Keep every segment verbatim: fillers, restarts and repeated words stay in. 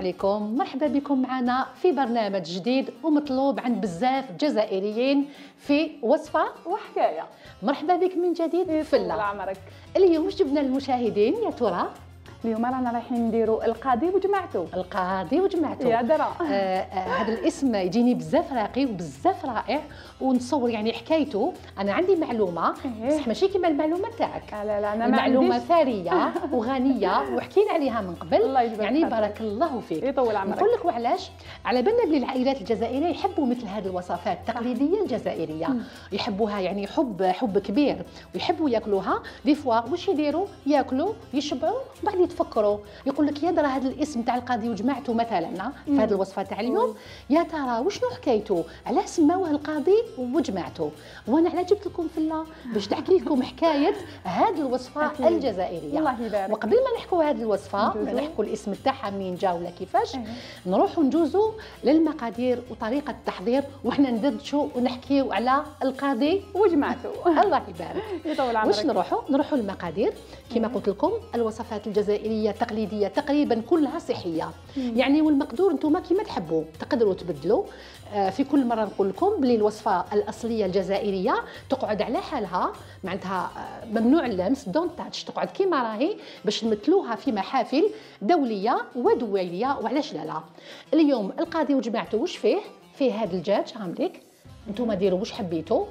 عليكم، مرحبا بكم معنا في برنامج جديد ومطلوب عند بزاف جزائريين في وصفة وحكاية. مرحبا بك من جديد في طول عمرك. اليوم واش جبنا للمشاهدين يا ترى؟ اليوم رانا رايحين نديروا القاضي وجماعته. القاضي وجماعته يا درا. آه آه هذا الاسم يجيني بزاف راقي وبزاف رائع، ونتصور يعني حكايته. انا عندي معلومه إيه؟ بصح ماشي كيما المعلومه تاعك. لا لا انا معلومه ثريه وغنيه وحكينا عليها من قبل. الله يجبرك يعني خاطرك. بارك الله فيك. يطول عمرك. نقول لك وعلاش. على بالنا بلي العائلات الجزائريه يحبوا مثل هذه الوصفات التقليديه الجزائريه، يحبوها يعني حب حب كبير، ويحبوا ياكلوها. دي فوا واش يديروا؟ ياكلوا يشبعوا وبعد يتفكروا، يقول لك يا ترى هذا الاسم تاع القاضي وجماعته مثلا في هذه الوصفه تاع اليوم، يا ترى وشنو حكايته؟ علاش سماوه القاضي وجماعته؟ وانا على جبت لكم فيلا باش تحكي لكم حكايه هذه الوصفه أكيد. الجزائريه. الله يبارك. وقبل ما نحكوا هذه الوصفه نحكوا الاسم تاعها منين جا ولا كيفاش، أيه. نروحوا ندوزوا للمقادير وطريقه التحضير، وحنا ندردشوا ونحكيوا على القاضي وجماعته. الله يبارك. يطول عمرك. واش نروحوا نروحوا للمقادير كما قلت لكم. الوصفات الجزائريه التقليديه تقريبا كلها صحيه، يعني والمقدور انتم كما تحبوا تقدروا تبدلوا. آه في كل مره نقول لكم بلي الوصفه الاصليه الجزائريه تقعد على حالها، معناتها آه ممنوع اللمس، دون تاتش، تقعد كما راهي باش نمثلوها في محافل دوليه ودوليه. وعلاش لا لا. اليوم القاضي وجماعته واش فيه؟ فيه هذا الدجاج عامليك، انتم ديروا واش حبيتوا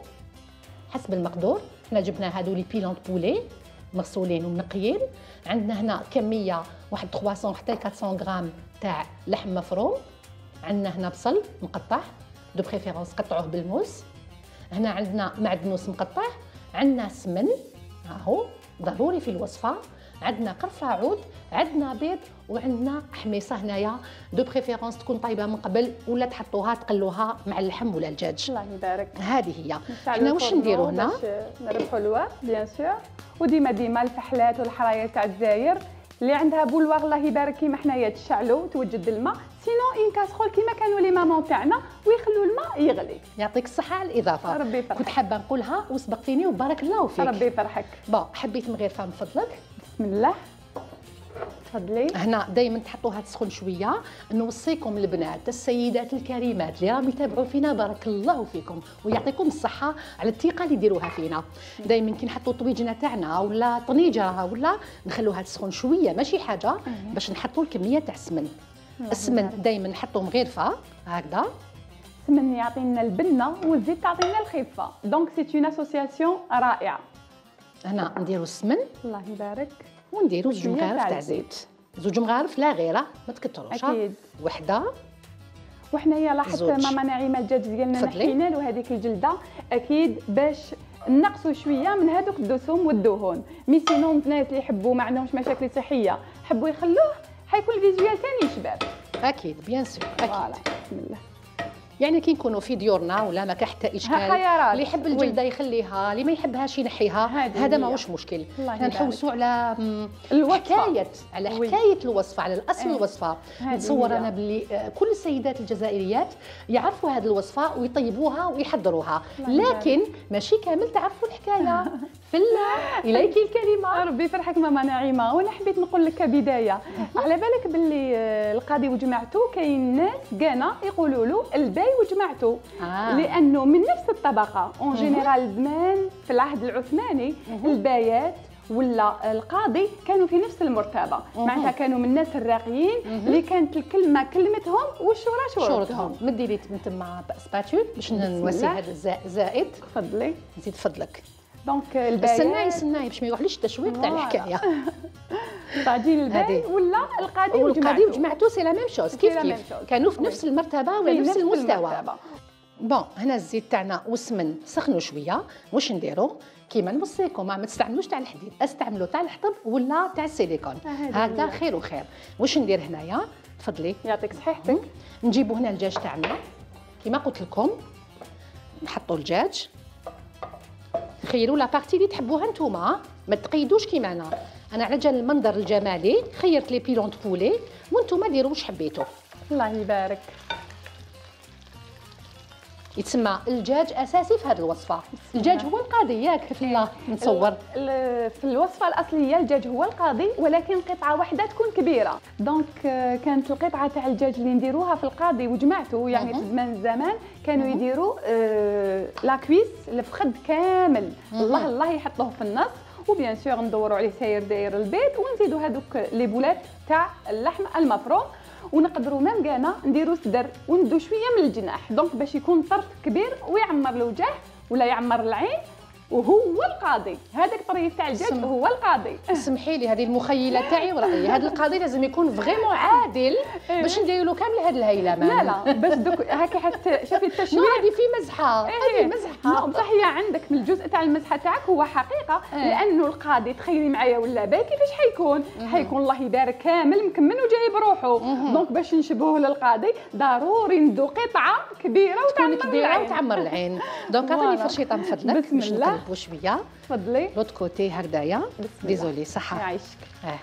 حسب المقدور. حنا جبنا هادو لي بيلون بولي مغسولين ومنقيين. عندنا هنا كميه واحد ثلاثمية حتى أربعمية غرام تاع لحم مفروم. عندنا هنا بصل مقطع دو بريفيرونس قطعوه بالموس. هنا عندنا معدنوس مقطع. عندنا سمن هاهو ضروري في الوصفه. عندنا قرفه عود، عندنا بيض، وعندنا حميصه هنايا دو بريفيرونس تكون طايبه من قبل، ولا تحطوها تقلوها مع اللحم ولا الدجاج. الله يبارك. هذه هي. حنا واش نديروا هنا؟ باش نربحوا الوقت بيان سور. وديما ديما الفحلات والحراير تاع الجزائر اللي عندها بولواغ الله يبارك كيما حنايا تشعلوا توجد الماء، سينو ان كاسخول كيما كانوا لي مامون تاعنا ويخلوا الماء يغلي. يعطيك الصحه على الاضافه. ربي يفرحك. كنت حابه نقولها وسبقتيني وبارك الله فيك. ربي يفرحك. بون حبيت مغيرفه من فضلك. بسم الله تفضلي. هنا دائما تحطوها تسخن شويه. نوصيكم البنات السيدات الكريمات اللي راهم يتابعوا فينا بارك الله فيكم ويعطيكم الصحه على الثقه اللي ديروها فينا. دائما كي نحطوا طويجنه تاعنا ولا طنيجه ولا نخلوها تسخن شويه ماشي حاجه باش نحطوا الكميه تاع السمن. السمن دائما نحطوا مغيرفه هكذا. السمن يعطينا البنه والزيت تعطينا الخفه، دونك سي اون اسوسياسيون رائعه. هنا نديروا السمن الله يبارك ونديروا زوج مغارف تاع زيت. زوج مغارف لا غيره ما تكثروش. اكيد. وحده. وحنايا لاحظت ماما نعيمه الدجاج ديالنا نحينا له هذيك الجلده اكيد باش نقصوا شويه من هذوك الدسم والدهون. مي سينو الناس اللي يحبوا ما عندهمش مشاكل صحيه حبوا يخلوه حيكون الفيزيوال ثاني شباب. اكيد بيان سور اكيد. بسم الله. يعني كي نكونوا في ديورنا ولا ما كان حتى اشكال، اللي يحب الجلده يخليها، اللي ما يحبهاش ينحيها، هذا ماهوش مشكل. حنا نحوسوا على حكايه على حكايه الوصفه، على الاصل الوصفه. نتصور انا باللي كل السيدات الجزائريات يعرفوا هذه الوصفه ويطيبوها ويحضروها، لكن ماشي كامل تعرفوا الحكايه. فلا اليك الكلمه. ربي يفرحك ماما نعيمه. وانا حبيت نقول لك كبدايه على بالك باللي القاضي وجماعته كاين ناس كانا يقولوا له الباي وجماعته، آه. لانه من نفس الطبقه اون جينيرال زمان في العهد العثماني البايات ولا القاضي كانوا في نفس المرتبه، معناتها كانوا من الناس الراقيين اللي كانت الكلمه كلمتهم والشورى شورتهم. مدي لي من تما سباتول باش نوسي هذا الزائد. تفضلي زيد فضلك. دونك البايات استناي استناي باش ما يروحليش التشويق تاع الحكايه. طاجين الباي ولا القاضي وجماعته. والقاضي وجماعته سي لا ميم شوز كيف كيف كانوا في نفس المرتبه ولا نفس المستوى. بون هنا الزيت تاعنا والسمن سخنوا شويه. واش نديروا؟ كيما نوصيكم ما تستعملوش تاع الحديد، استعملوا تاع الحطب ولا تاع السيليكون، هكذا خير وخير. واش ندير هنايا؟ تفضلي. يعطيك صحيحتك. نجيبوا هنا الدجاج تاعنا كيما قلت لكم، نحطوا الدجاج، خيروا لا بارتي اللي تحبوها نتوما، ما تقيدوش كيما انا. انا على جال المنظر الجمالي خيرت لي بيلون بولي وانتوما ديروا واش حبيتوا. الله يبارك. يتسمى الدجاج اساسي في هذه الوصفه. الدجاج هو القاضي ياك في الله نتصور. في الوصفه الاصليه الدجاج هو القاضي، ولكن قطعه واحده تكون كبيره. دونك كانت القطعه تاع الدجاج اللي نديروها في القاضي وجمعته، يعني في زمان الزمان كانوا يديروا آه لاكويس الفخذ كامل، الله الله يحطوه في النص، وبيان سور ندوروا عليه ساير داير البيض، ونزيدوا هذوك لي بولات تاع اللحم المفروم، ونقدروا ميم كانا نديروا صدر وندو شويه من الجناح، دونك باش يكون طرف كبير ويعمر الوجه ولا يعمر العين، وهو القاضي. هذاك الطريف تاع الدجاج سم... هو القاضي. سمحي لي هذه المخيله تاعي ورايي، هذا القاضي لازم يكون فريمون عادل باش نديروا له كامل هذه الهيلمان. لا لا باش دوك هكا حتى شوفي التشويه هذه في مزحه، هذه مزحه بصح هي عندك من الجزء تاع المزحه تاعك هو حقيقه، لانه القاضي تخيلي معايا ولا باي كيفاش حيكون؟ حيكون الله يبارك كامل مكمل وجاي بروحه، دونك باش نشبهوه للقاضي ضروري ندو قطعه كبيره وتكون كبيره وتعمر العين. دونك عطيني فرشيطه من فضلك باش نقلبوا شويه. تفضلي. لوت كوتي هكذايا. ديزولي صحه. يعيشك. اه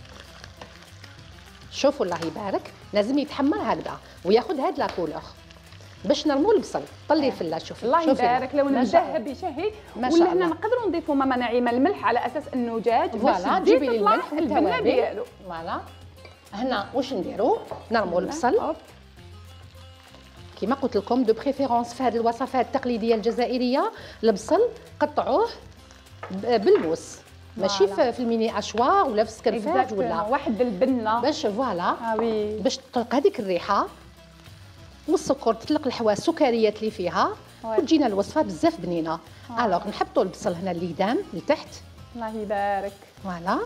شوفوا الله يبارك، لازم يتحمر هكذا وياخذ هاد لا كولور باش نرموا البصل. طلي الفله شوفي. الله يبارك لون مذهب يشهي. ولا هنا نقدروا نضيفوا ماما نعيمه الملح على اساس انه دجاج باش تجيبي لي الملح والبنه ديالو. فوالا هنا واش نديروا؟ نرموا البصل كما قلت لكم دو بريفيرونس في هذه الوصفات التقليديه الجزائريه. البصل قطعوه بالموس، ماشي في الميني اشواء ولا في السكرفاج ولا واحد البنه باش فوالا آه باش تطلق هذيك الريحه والسكر، تطلق الحواس السكريات اللي فيها وتجينا الوصفه بزاف بنينه. آه. الوغ نحطوا البصل هنا اللي قدام لتحت. الله يبارك. فوالا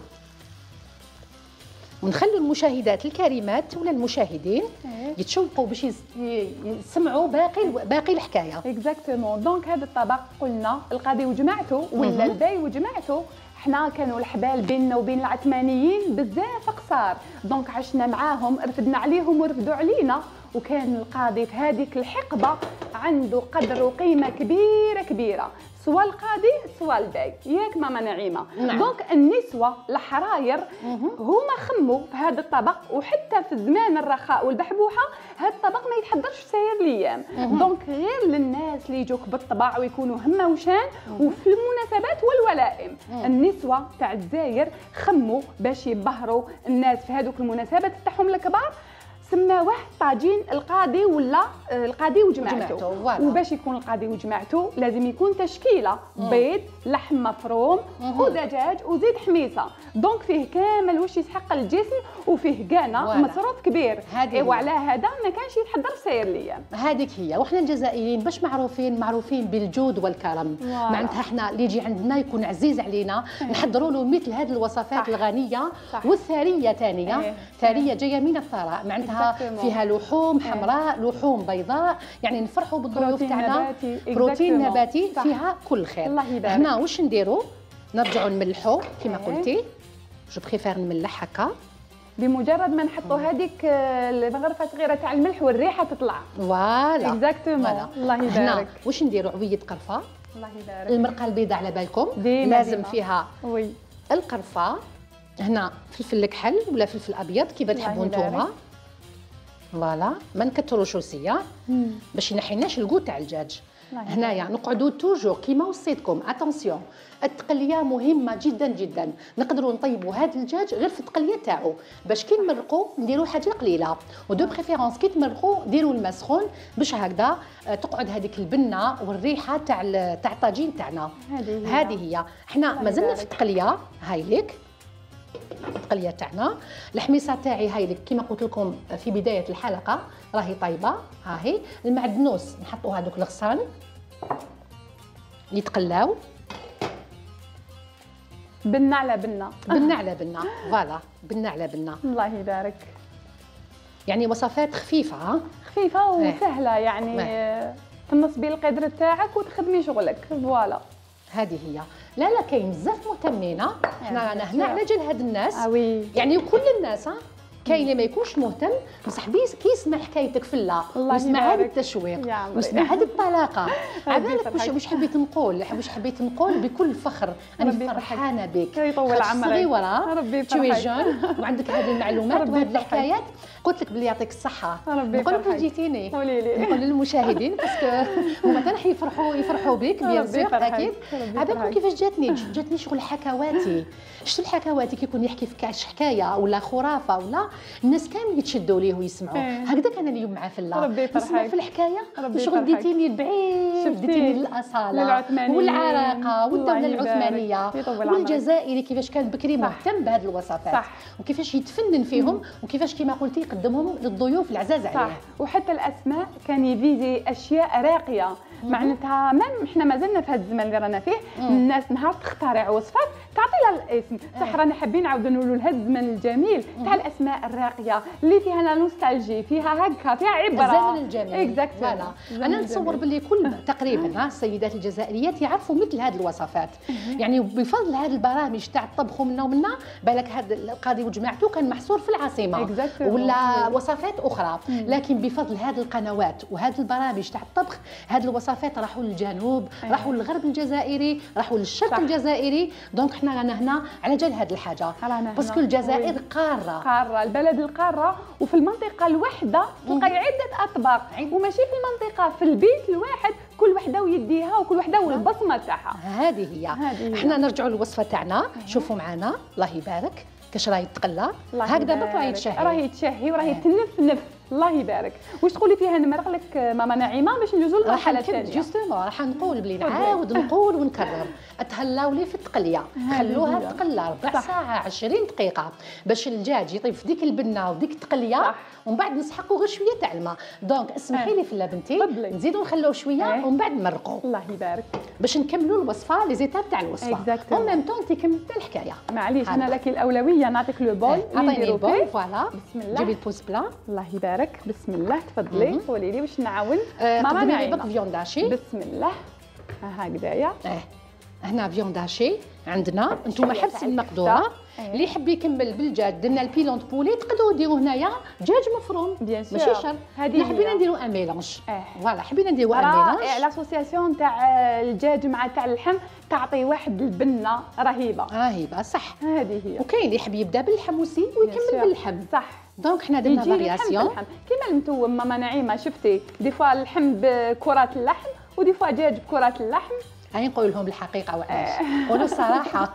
ونخلوا المشاهدات الكريمات ولا المشاهدين يتشوقوا باش يسمعوا باقي باقي الحكايه. اكزاكتومون. دونك هذا الطبق قلنا القاضي وجماعته ولا الباي وجماعته، حنا كانوا الحبال بيننا وبين العثمانيين بزاف قصار، دونك عشنا معاهم، رفدنا عليهم ورفدوا علينا، وكان القاضي في هذيك الحقبه عنده قدر وقيمه كبيره كبيره، سواء القاضي سواء الباي، ياك ماما نعيمه؟ نعم. دونك النسوه الحراير هما خموا في هذا الطبق، وحتى في زمان الرخاء والبحبوحه هذا الطبق ما يتحضرش في ساير الايام، دونك غير للناس اللي يجوك بالطبع ويكونوا هما وشان وفي المناسبات والولائم. النسوه تاع الجزائر خموا باش يبهروا الناس في هذوك المناسبات تاعهم الكبار، سماوه طاجين القاضي ولا القاضي وجماعته. وباش يكون القاضي وجماعته لازم يكون تشكيله بيض، لحم مفروم، ودجاج وزيت حميصه، دونك فيه كامل واش يسحق الجسم، وفيه كانا مصروف كبير. وعلى هذا ما كانش يتحضر ساير الايام. هذيك هي. وحنا الجزائريين باش معروفين معروفين بالجود والكرم، معناتها احنا اللي يجي عندنا يكون عزيز علينا نحضروا له مثل هذه الوصفات صح. الغنيه صح. والثريه ثانيه ثريه جايه من الثراء، معناتها فيها لحوم حمراء لحوم بيضاء، يعني نفرحوا بالضيوف تاعنا. بروتين نباتي فيها كل خير. هنا واش نديروا؟ نرجعوا نملحوا كما قلتي، جو بريفير نملح هكا بمجرد ما نحطوا هذيك الغرفه صغيره تاع الملح والريحه تطلع. فوالا اكزاكتومون. الله يبارك. هنا واش نديروا؟ عويه قرفه. الله يبارك. المرقه البيضاء على بالكم لازم ديما. فيها وي القرفه. هنا فلفل كحل ولا فلفل ابيض كيما تحبوا نتوما. فوالا ما نكثروش روسيه باش ينحيناش الكو تاع الدجاج. هنايا نقعدوا توجور كيما وصيتكم اتونسيون، التقليه مهمه جدا جدا. نقدروا نطيبوا هذا الدجاج غير في التقليه تاعو، باش كي نمرقوا نديروا حاجه قليله، ودو بريفيرونس كي تمرقوا ديروا الماء سخون باش هكذا تقعد هذيك البنه والريحه تاع تاع الطاجين تاعنا. هذه هي. حنا مازلنا في التقليه. هاي ليك التقليه تاعنا. الحميصه تاعي هاي لك كما قلت لكم في بدايه الحلقه راهي طايبه. ها هي المعدنوس نحطوا هذوك الغصان يتقلاو بنه على بنه بنه على بنه. فوالا بنه على بنه. الله يبارك. يعني وصفات خفيفه ها خفيفه وسهله يعني اه. تنصبي القدر تاعك وتخدمي شغلك. فوالا هذه هي. لا لا كاين بزاف مهتمين. احنا رانا هنا على جال هاد الناس آوي. يعني كل الناس ها كاين اللي ما يكونش مهتم بصح بيس كيسمع حكايتك في الله ويسمع هذا التشويق ويسمع هذه الطلاقه. عبالك واش واش حبيت نقول واش حبيت نقول بكل فخر انا فرحانه بك. يطول عمرك صغيره توي جون وعندك هذه المعلومات وهذه الحكايات. قلت لك بلي يعطيك الصحه. نقول لك جيتيني نقول للمشاهدين باسكو هما حتى راح يفرحوا يفرحوا بك بيان سور اكيد. عبالكم كيفاش جاتني جاتني شغل حكواتي. شفت الحكواتي كيكون يحكي في كاش حكايه ولا خرافه ولا الناس كامل يتشدوا ليه ويسمعوا. هكذا كان اليوم مع فلا نسمع في الحكايه شغل ديتيني البعيد ديتيني للاصاله والعراقه والدوله العثمانيه والجزائري كيفاش كان بكري مهتم بهذه الوصفات وكيفاش يتفنن فيهم وكيفاش كما قلتي يقدمهم للضيوف العزاز عليه. صح. وحتى الاسماء كان يفيزي اشياء راقيه معناتها مام احنا مازلنا في هذا الزمان اللي رانا فيه الناس نهار تخترع وصفات تعطي لها الاسم. صح رانا حابين نعاودوا نقولوا لهذا الزمن الجميل تاع الاسماء الراقيه اللي فيها نوستالجي فيها هكا فيها عبره. الزمن الجميل اكزاكتلي. انا نتصور باللي كل تقريبا السيدات الجزائريات يعرفوا مثل هذه الوصفات يعني بفضل هذه البرامج تاع الطبخ ومنا ومنا. بالك هذا القاضي وجماعته كان محصور في العاصمه ولا وصفات اخرى لكن بفضل هذه القنوات وهذه البرامج تاع الطبخ هذه الوصفات راحوا للجنوب راحوا للغرب الجزائري راحوا للشرق الجزائري. دونك احنا رانا هنا على جال هذه الحاجه باسكو الجزائر قاره قاره البلد القاره وفي المنطقه الواحده تلقاي عده اطباق وماشي في المنطقه في البيت الواحد كل وحده ويديها وكل وحده والبصمه تاعها. هذه هي. احنا نرجعوا للوصفه تاعنا. شوفوا معنا الله يبارك كاش راهي تقلى هكذا برك راهي تشهي راهي تشهي وراهي تنفنف. الله يبارك. واش تقولي فيها نمرق لك ماما نعيمه باش ندوزو للمرحله الثانيه؟ جوستومون راح نقول بلي نعاود نقول ونكرر تهلاو لي في التقليه خلوها تقلى ربع ساعه عشرين دقيقه باش الدجاج يطيب في ديك البنه وديك التقليه ومن بعد نسحقوا غير شويه تاع الماء. دونك اسمحي لي فلا بنتي نزيدوا نخلوه شويه ومن بعد نمرقوا. الله يبارك. باش نكملوا الوصفه لي زيتاب تاع الوصفه اون ميم طون انت كملتي الحكايه. معليش انا لك الاولويه نعطيك لو بول. عطيني البول فوالا بسم الله جيبي البوز بلا. الله يبارك. بسم الله تفضلي قولي لي واش نعاون. ماما نعيمه بك فيونداشي. بسم الله هكذايا. اه هنا فيونداشي عندنا انتم حبس المقدوره. اللي يحب يكمل بالدجاج درنا البيلون بولي تقدروا ديروا هنايا دجاج مفروم ماشي شرط. حنا حبينا نديروا ان ميلونج فوالا حبينا نديروا ان ميلونج. لاسوسياسيون تاع الدجاج مع تاع اللحم تعطي واحد البنه رهيبه رهيبه صح. هذه هي. وكاين اللي يحب يبدا بالحموسي ويكمل باللحم صح. دونك حنا درنا فارياسيون كيما المتوم ماما نعيمه شفتي دي فوا اللحم بكرات اللحم ودي فوا دجاج بكرات اللحم. هاي نقول لهم الحقيقه وعلاش قولوا الصراحه.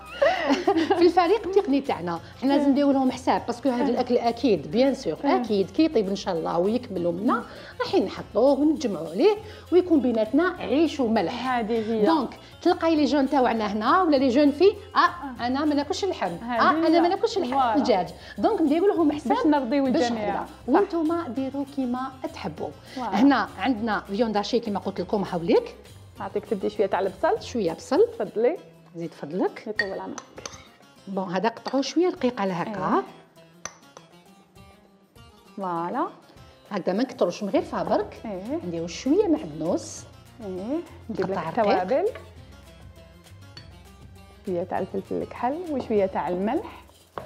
في الفريق التقني تاعنا حنا لازم نديروا لهم حساب باسكو هذا الاكل اكيد بيان سور اكيد كي يطيب ان شاء الله ويكملوا منا راح نحطوه ونجمعوا عليه ويكون بيناتنا عيش وملح. هذه هي. دونك تلقاي لي جون تاعنا هنا ولا لي جون في اه انا ما ناكلش اللحم اه انا ما ناكلش الدجاج. دونك نديروا لهم حساب باش نرضيو الجميع وانتم ديروا كيما تحبوا. هنا عندنا فيونداشي كيما قلت لكم حوليك نعطيك تبدي شويه تاع البصل. شويه بصل تفضلي زيد فضلك يطول عمرك. بون هذا قطعوه شويه رقيق على هكا فوالا هكذا ما نكثروش من غير فابرك. ايه نديرو شويه معدنوس. ايه ندير لك التوابل شويه تاع الفلفل الكحل وشويه تاع الملح.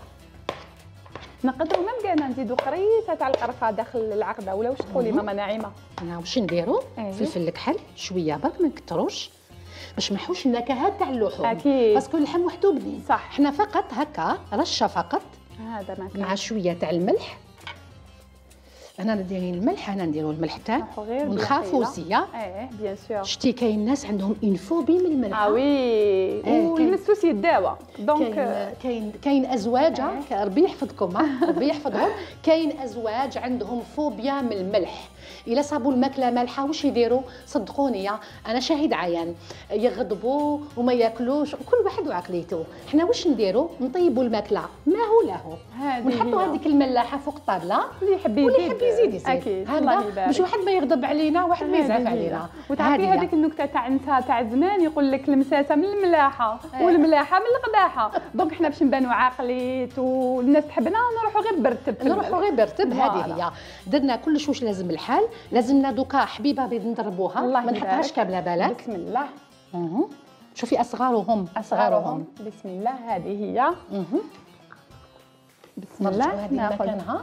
نقدروا ميم كاع نزيدوا قريصه تاع القرفه داخل العقده ولا واش تقولي ماما نعيمه؟ انا واش نديرو فلفل الكحل شويه برك ما نكثروش باش ما نحوش النكهات تاع اللحوم اكيد باسكو اللحم وحده بنين. صح. حنا فقط هكا رشه فقط هذا ما مع شويه تاع الملح. انا نديرين الملح انا نديرو الملح تاعنا ونخافوا سيا. ايه بيان سور. شتي كاين ناس عندهم اون فوبي من الملح. اه وي والمسوس يداوى. دونك كاين كاين ازواج ربي يحفظكم ربي يحفظهم كاين ازواج عندهم فوبيا من الملح. الا صابوا الماكله مالحه واش يديروا؟ صدقوني انا شاهد عيان يغضبوا وما ياكلوش كل واحد وعقليته. حنا واش نديروا؟ نطيبوا الماكله ما هو له ونحطوا هذيك الملاحه فوق الطابله اللي يحب يزيد واللي يحب يزيد يزيد. اكيد هذا باش واحد ما يغضب علينا واحد ما يزعف علينا. وتعرفي هذيك النكته تاع النساء تاع زمان يقول لك المساسه من الملاحه والملاحه من القداحه. دونك حنا باش نبانوا عاقليت والناس تحبنا نروحوا غير برتب نروحوا غير برتب. هذه هي درنا كلش واش لازم الحال. لازمنا دوكا حبيبه بيض نضربوها ما نحطهاش كامله بالك. بسم الله. اها شوفي اصغارهم اصغارهم بسم الله. هذه هي. اها بسم الله ناخذ مكانها.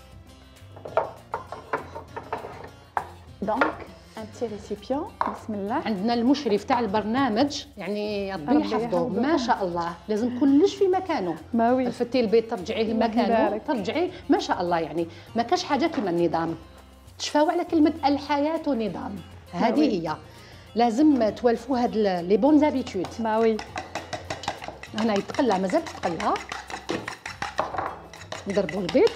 دونك ان تي ريسيبيون. بسم الله. عندنا المشرف تاع البرنامج، يعني ربي يحفظه ما شاء الله، لازم كلش في مكانه. ما وي رفدتي البيض ترجعيه لمكانه، ترجعيه ما شاء الله، يعني ما كاش حاجه كيما النظام. تشفاو على كلمه الحياه نظام، هذه هي لازم توالفوا هاد لي بون زابيتود. ما وي هنا يتقلى، مازال تقلى. نضربوا البيض.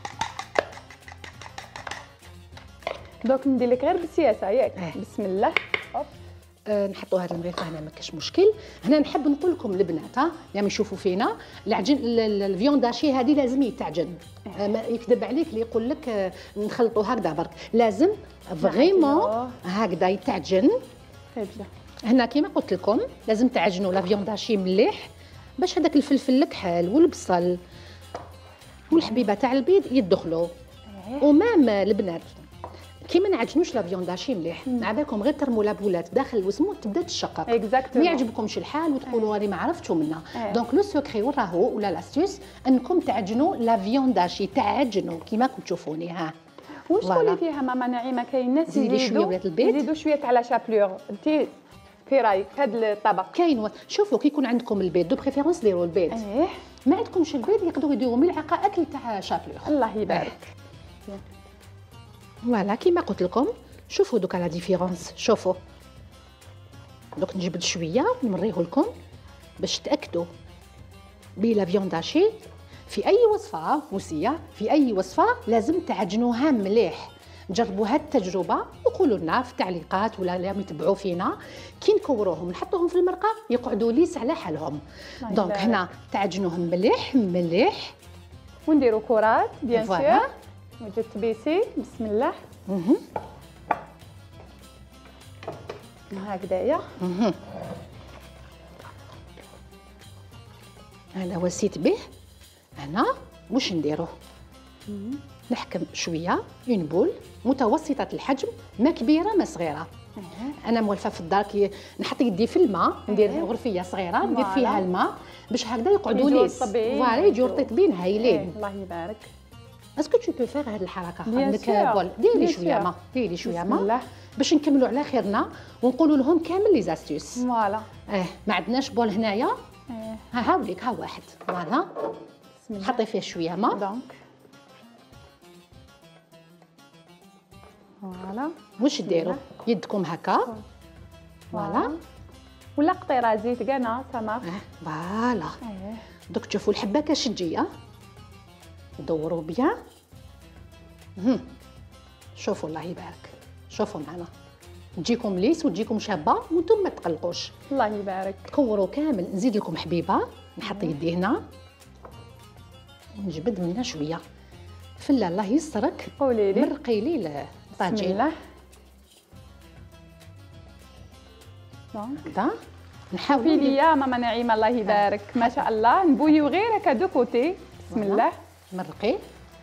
دوك ندير لك غير بالسياسه ياك. اه. بسم الله. هوب أه نحطوا هذا المريفه هنا، ما كاش مشكل. هنا نحب نقول لكم البنات ها يعني يشوفوا فينا العجين الفيونداشي هذه لازم يتعجن. أه ما يكذب عليك اللي يقول لك أه نخلطوا هكذا برك، لازم فريمون هكذا يتعجن. هنا كيما قلت لكم لازم تعجنوا لا فيونداشي مليح باش هذاك الفلفل الكحل والبصل والحبيبه تاع البيض يدخلوا. ومام البنات كي ما نعجنوش لا فيونداشي مليح، مع بالكم غير ترموا لابولات داخل الوسمو تبدا تشقق. ما يعجبكمش الحال وتقولوا راني ما عرفتش منها. دونك لو سكري وراهو ولا لاستيوس انكم تعجنوا لا فيونداشي، تعجنوا كيما كنتم تشوفوني. ها واش تقولي فيها ماما نعيمه؟ كاين الناس يزيدوا يزيدوا شويه تاع لا شابلور، انت في رايك في هذا الطبق؟ كاين و... شوفوا كي يكون عندكم البيض دو بريفيرونس ديروا البيض. ايه ما عندكمش البيض يقدروا يديروا ملعقه اكل تاع شابلور. الله يبارك. فوالا كيما قلت لكم شوفوا دوكا لا ديفيرونس. شوفوا دوك نجبد شويه نوريه لكم باش تاكدوا بلا فيونداشي في اي وصفه موسيه، في اي وصفه لازم تعجنوها مليح. جربوا هاد التجربه وقولوا لنا في التعليقات ولا اللي يتبعوا فينا كي نكوروهم نحطوهم في المرقه يقعدوا ليس على حالهم. دونك هنا تعجنوهم مليح مليح ونديروا كرات بيان سور وجدت تبيسي. بسم الله. اها هكذايا. اها هذا وسيت به. هنا واش نديرو؟ نحكم شويه اون بول متوسطه الحجم، ما كبيره ما صغيره. انا موالفه في الدار كي نحط يدي في الماء، ندير غرفيه صغيره ندير فيها الماء باش هكذا يقعدوا ليس فوالا يجوا رطيبين هايلين. الله يبارك. اسكو تو بو فيغ هاد الحركه؟ عندك بول ديري شويه ما ديري شويه ما باش نكملوا على خيرنا ونقولوا لهم كامل لي زاستيوس. فوالا اه ما عندناش بول هنايا. اه ها هاوليك ها واحد. فوالا حطي فيه شويه ما. دونك فوالا واش ديروا يدكم هكا. فوالا ولا قطيره زيت كاع سما. فوالا دوك تشوفوا الحبه كشجيه دوروا بيان. شوفوا الله يبارك، شوفوا معنا تجيكم ليس وتجيكم شابه وانتم ما تقلقوش. الله يبارك. تكوروا كامل. نزيد لكم حبيبه نحط يدي هنا ونجبد منها شويه. فلا الله يسترك قولي لي مرقي لي الطاجين. بسم الله. دونك نحاول في ليا ماما نعيمه الله يبارك ما شاء الله نبويو غير هكا دو كوتي. بسم الله. مرقي.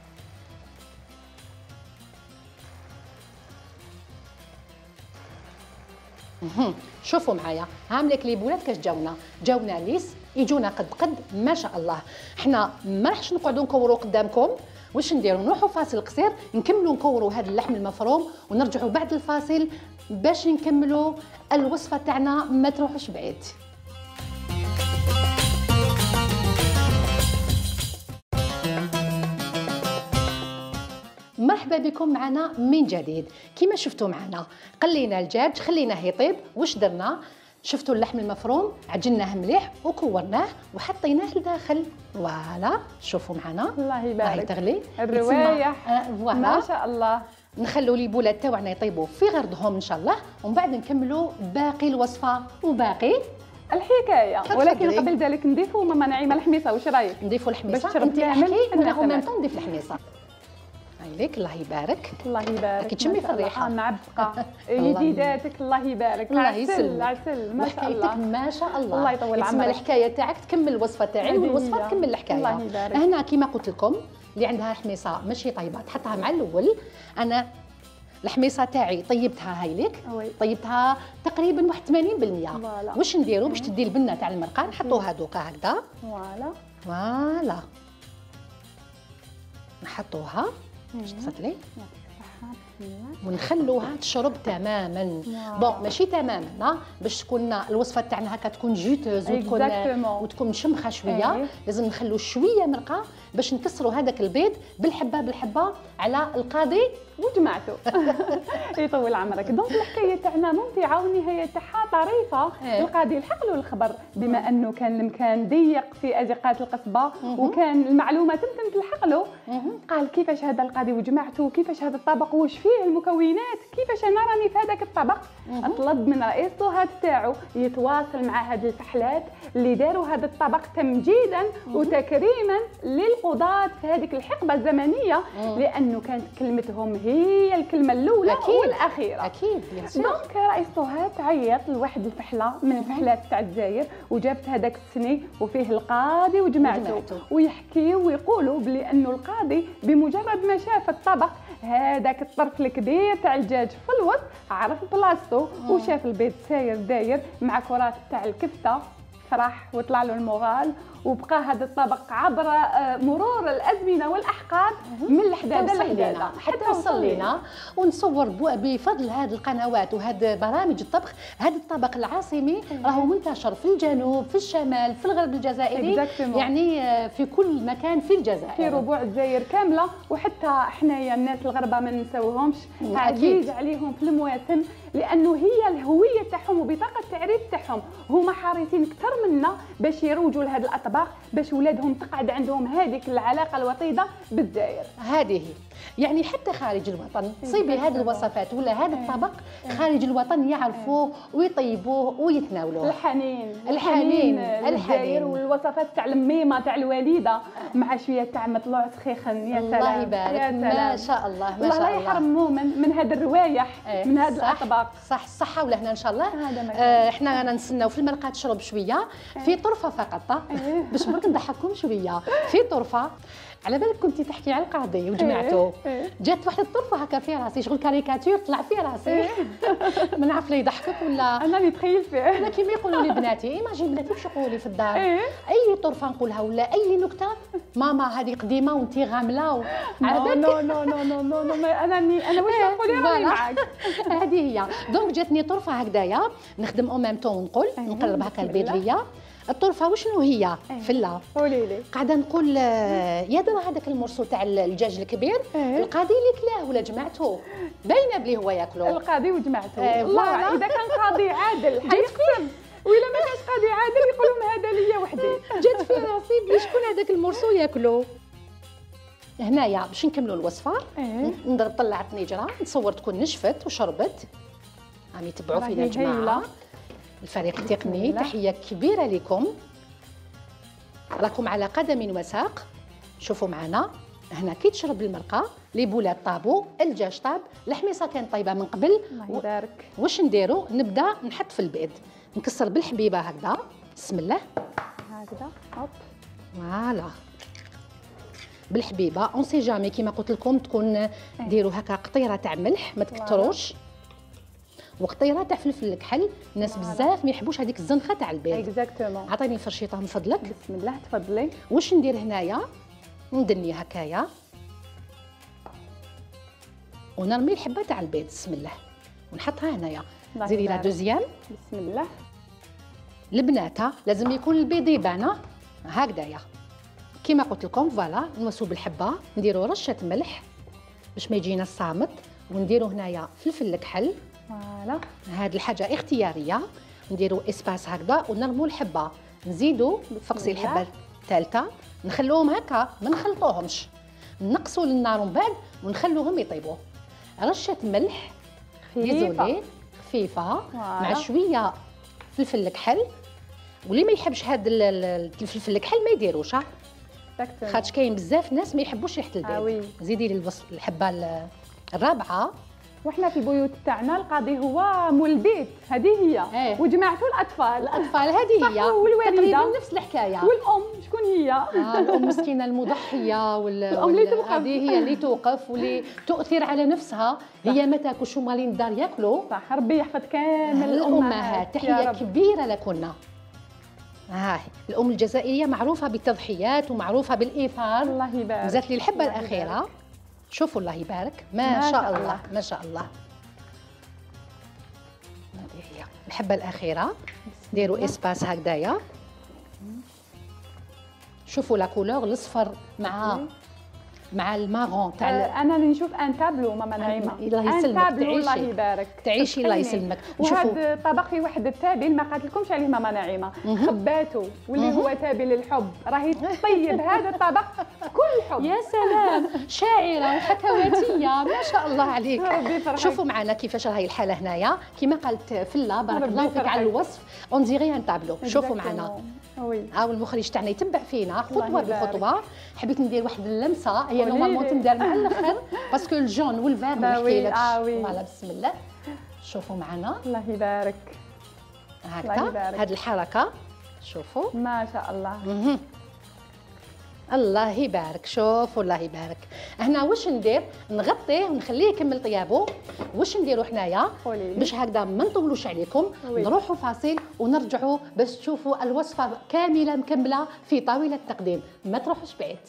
شوفوا معايا هاملك لي بولات كاش جاونا جاونا ليس يجونا قد قد ما شاء الله. حنا ما راحش نقعدوا نكوروا قدامكم. واش نديروا؟ نروحوا فاصل قصير نكملوا نكوروا هذا اللحم المفروم ونرجعوا بعد الفاصل باش نكملوا الوصفه تاعنا. ما تروحوش بعيد. مرحبا بكم معنا من جديد. كما شفتوا معنا قلينا الدجاج خليناه يطيب. واش درنا؟ شفتوا اللحم المفروم عجناه مليح وكورناه وحطيناه لداخل. فوالا شوفوا معنا الله يبارك. راهي تغلي الروايح. آه ما شاء الله. نخلوا لي بولات تاعنا يطيبوا في غردهم ان شاء الله ومن بعد نكملوا باقي الوصفه وباقي الحكايه. ولكن قبل ذلك نضيفوا ماما نعيمه الحميصه. واش رايك؟ نضيفوا الحميصه باش تشرب كامل. انا او ميم طون نضيف الحميصه. هايليك الله يبارك. الله يبارك. كي تشمي في الريحه معبقه يديداتك. الله يبارك. الله يسلمك. عسل ما شاء الله. ما شاء الله. الله يطول عمرك. تسمى الحكايه تاعك تكمل الوصفه تاعي والوصفه تكمل الحكايه. الله يبارك. هنا كيما قلت لكم اللي عندها حميصه ماشي طيبه تحطها مع الاول. انا الحميصه تاعي طيبتها هايليك. طيبتها تقريبا واحد ثمانين بالمئة. واش نديروا باش تدي البنه تاع المرقه؟ نحطوها دوكا هكذا. فوالا فوالا نحطوها باش تفضلي ونخلوها تشرب تماما. بون ماشي تماما باش تكون الوصفه تاعنا هكا تكون جوتوز وتكون وتكون مشمخه شويه. ايه. لازم نخلو شويه مرقه باش نكسروا هذاك البيض بالحبه بالحبه على القاضي وجمعته. يطول عمرك. دونك الحكايه تاعنا ممتعه والنهايه تاعها طريفه. ايه. القاضي يلحق له الخبر بما انه كان المكان ضيق في ازقات القصبه وكان المعلومه تمتم تلحق له. قال كيفاش هذا القاضي وجمعته، كيفاش هذا الطبق، واش فيه المكونات، كيفاش انا راني في هذاك الطبق. طلب من رئيس الطهات تاعو يتواصل مع هاد الفحلات اللي داروا هذا الطبق تمجيدا وتكريما للقضاة في هذيك الحقبه الزمنيه، لانه كانت كلمتهم هي الكلمه الاولى أكيد. والاخيره. اكيد. دونك رئيس الطهات عيط لواحد الفحله من الفحلات تاع الجزائر وجابت هذاك السني وفيه القاضي وجمعته ويحكيوا ويقولوا بلي انه القاضي بمجرد ما شاف الطبق هذاك الطرف الكبير تاع الدجاج في الوسط عرف بلاصتو وشاف البيض ساير داير مع كرات تاع الكفته، فرح وطلع له المورال وبقى هذا الطبق عبر مرور الازمنه والاحقاب من الحداده للحداده حتى وصل لنا. ونصور بفضل هذه القنوات وهذه برامج الطبخ هذا الطبق العاصمي راهو منتشر في الجنوب في الشمال في الغرب الجزائري يعني في كل مكان في الجزائر في ربوع الجزائر كامله. وحتى حنايا الناس الغربه ما نساوهمش عزيز عليهم في المواسم لانه هي الهويه تاعهم وبطاقه التعريف تاعهم. هما حريصين اكثر منا باش يروجوا لهذه الاطباق باش ولادهم تقعد عندهم هذيك العلاقه الوطيده بالجزائر. هذه يعني حتى خارج الوطن تصيبي هذه الوصفات ولا هذا الطبق خارج الوطن يعرفوه ويطيبوه ويتناولوه. الحنين الحنين الحنين والوصفات تاع الميمه تاع الوالده مع شويه تاع مطلوع سخيخن. يا سلام الله يبارك. ما شاء الله ما شاء الله. الله يحرموا من من هذه الروايح من هذه الاطباق. صح الصحه ولهنا ان شاء الله. آه احنا رانا نستناو في المرقه تشرب شويه في طرفه فقط باش برك نضحككم شويه. في طرفه على بالك كنتي تحكي على القاضي وجمعته جات واحد الطرفه هكا في راسي شغل كاريكاتير طلع في راسي ما نعرف لا يضحكك ولا انا نتخيل فيه. انا كيما يقولوا لي بناتي ايماجين بناتي واش يقولوا لي في الدار اي طرفه نقولها ولا اي نكته ماما هذه قديمه وانتي غامله على بالك. نو نو نو نو نو نو انا انا واش نقول راني معاك. هذه هي. دونك جاتني طرفه هكذايا نخدم او ميم طون نقول نقلب هكا البيض ليا. الطرفه وشنو هي؟ فله. قولي لي. قاعده نقول يا درا هذاك المرسو تاع الدجاج الكبير القاضي اللي كلاه ولا جمعته باينه بلي هو ياكلو. القاضي وجمعته. الله اذا كان قاضي عادل حيقسم وإلا ما كانش قاضي عادل يقولوا هذا ليا وحدي. جات في راسي بلي شكون هذاك المرسو ياكلو. هنايا باش نكملوا الوصفه نضرب طلعت نجره نصور تكون نشفت وشربت. عم يتبعوا فينا الجماعه الفريق التقني. تحيه كبيره لكم راكم على قدم وساق. شوفوا معنا هنا كي تشرب المرقه لي بولات طابو الدجاج طاب الحميصه كانت طايبه من قبل. الله يبارك. واش نديرو؟ نبدا نحط في البيض نكسر بالحبيبه هكذا. بسم الله هكذا هوب فوالا بالحبيبه. اون سي جامي كيما قلت لكم تكون ديروا هكا قطيره تاع ملح ما تكتروش وقطيره تاع فلفل الكحل. الناس بزاف ما يحبوش هذيك الزنخه تاع البيض. اكزاكتومون. عطيني فرشيطه من فضلك. بسم الله تفضلي. واش ندير هنايا؟ ندني هكايا ونرمي الحبه تاع البيض. بسم الله ونحطها هنايا. زيدي لا دوزيام. بسم الله. البناته لازم يكون البيض يبان هكذايا كيما قلت لكم. فوالا نوسو بالحبه نديرو رشه ملح باش ما يجينا الصامت ونديرو هنايا فلفل الكحل. فوالا هاد الحاجه اختياريه. نديرو اسباس هكذا ونرمو الحبه نزيدو فقسي الحبه الثالثه نخلوهم هكا ما نخلطوهمش نقصوا النار من بعد ونخلوهم يطيبوا. رشه ملح خفيفه خفيفه مع شويه فلفل الكحل. واللي ما يحبش هاد الفلفل الكحل ما يديروش خاطش كاين بزاف ناس ما يحبوش ريحه البيض. زيدي لي الحبه الرابعه. وحنا في البيوت تاعنا القاضي هو مول البيت. هذه هي. ايه. وجمعته الاطفال. الاطفال هذه هي والوالده تقريبا نفس الحكايه. والام شكون هي؟ آه الام مسكينه المضحيه وال الام اللي توقف. هذه هي اللي توقف واللي تؤثر على نفسها. هي ما تاكلش ومالين الدار ياكلوا. صح. ربي يحفظ كامل الامهات. تحيه كبيره لكنا. هاي الام الجزائريه معروفه بالتضحيات ومعروفه بالايثار. الله يبارك. زادت لي الحبه الاخيره. شوفوا الله يبارك، ما, ما شاء الله. الله ما شاء الله. هذه هي الحبه الاخيره. ديروا اسباس هكذايا. شوفوا لا كولور الاصفر مع مع المارون تاع آه انا نشوف ان تابلو ماما نعيمه. الله يسلمك، تعيشي الله يبارك، تعيشي الله يسلمك. وهذا الطبق في واحد التابل ما قالتلكمش عليه ماما نعيمه، خباتو واللي هو تابل الحب، راهي تطيب هذا الطبق بكل حب. يا سلام، شاعره وحكواتيه ما شاء الله عليك. شوفوا معنا كيفاش راهي الحاله هنايا كما قالت فله بارك الله فيك على الوصف اون ديغي ان تابلو. شوفوا معنا وي هاو المخرج تاعنا يتبع فينا خطوه بخطوه. حبيت ندير واحد اللمسه هي نورمالمون تندار مع الاخر باسكو الجون والفير ما يحكيلكش. فوالا بسم الله. شوفوا معنا الله يبارك هكذا هذه الحركه. شوفوا ما شاء الله. مه. الله يبارك. شوفوا الله يبارك. هنا واش ندير؟ نغطيه ونخليه يكمل طيابه. واش نديروا حنايا باش هكذا ما نطولوش عليكم؟ نروحوا فاصل ونرجعوا باش تشوفوا الوصفه كامله مكمله في طاوله التقديم. ما تروحوش بعيد.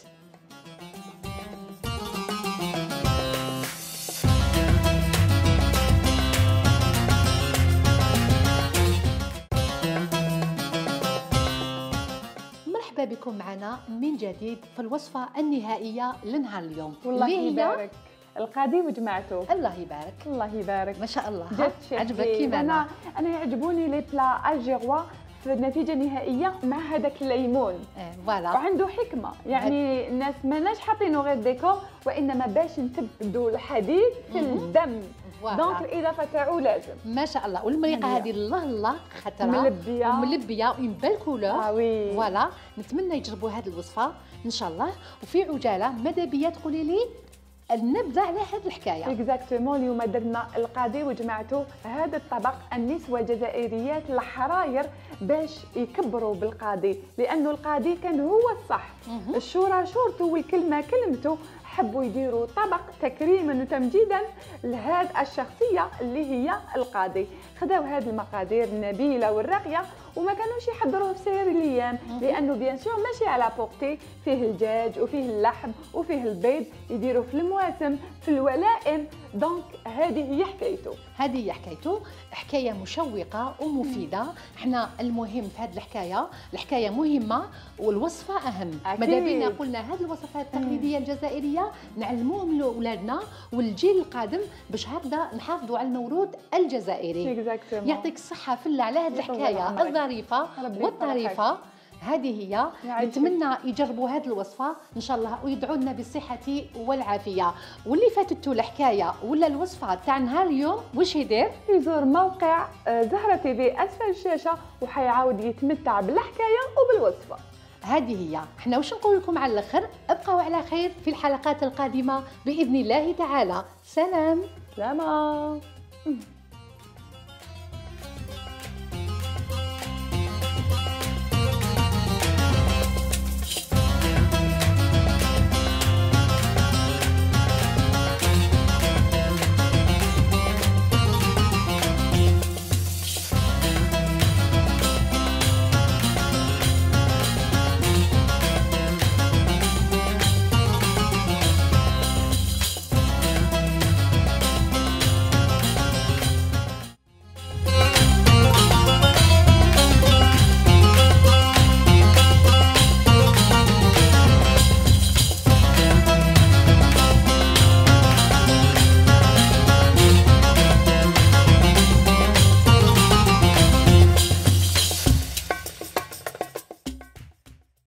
مرحبا بكم معنا من جديد في الوصفة النهائية لنهار اليوم. والله يبارك القادي وجمعته. الله يبارك الله يبارك ما شاء الله. عجبك كيما انا انا يعجبوني لي بلا الجيروا في النتيجه النهائيه مع هذاك الليمون. اه فوالا. وعنده حكمه يعني الناس ماناش حاطينه غير ديكور وانما باش نتبدوا الحديد في الدم. دونك الاضافه تاعو لازم. ما شاء الله. والمريقه هذه الله الله خطره ملبيه وملبيه اون بال كولور. اه وي فوالا. نتمنى يجربوا هذه الوصفه ان شاء الله. وفي عجاله ماذا بيا تقولي لي النبذه على هذه الحكايه؟ اكزاكتومون. اليوم درنا القادي وجمعته هذا الطبق النسوه الجزائريات الحراير باش يكبروا بالقادي، لانه القادي كان هو الصح. الشورى شورته والكلمه كلمته. حبوا يديروا طبق تكريما وتمجيدا لهذه الشخصيه اللي هي القاضي. خداو هذه المقادير النبيله والراقيه وما كانوش يحضروه في سير الايام، لانه بيان سور ماشي على بورتي. فيه الدجاج وفيه اللحم وفيه البيض، يديروا في المواسم في الولائم. دونك هذه هي حكايته. هذه هي حكايته، حكايه مشوقه ومفيده. احنا المهم في هذه الحكايه، الحكايه مهمه والوصفه اهم. ماذا بينا قلنا هذه الوصفات التقليديه الجزائريه نعلموهم لاولادنا والجيل القادم باش هكذا نحافظوا على الموروث الجزائري. يعطيك الصحه فله على هذه الحكايه الظريفه والطريفه. هذه هي. نتمنى يجربوا هذه الوصفه ان شاء الله ويدعوا لنا بالصحه والعافيه. واللي فاتته الحكايه ولا الوصفه تاع نهار اليوم واش يدير؟ يزور موقع زهره تي في اسفل الشاشه وحيعاود يتمتع بالحكايه وبالوصفه. هذه هي. احنا واش نقول لكم على الاخر؟ ابقوا على خير في الحلقات القادمه باذن الله تعالى. سلام. سلام.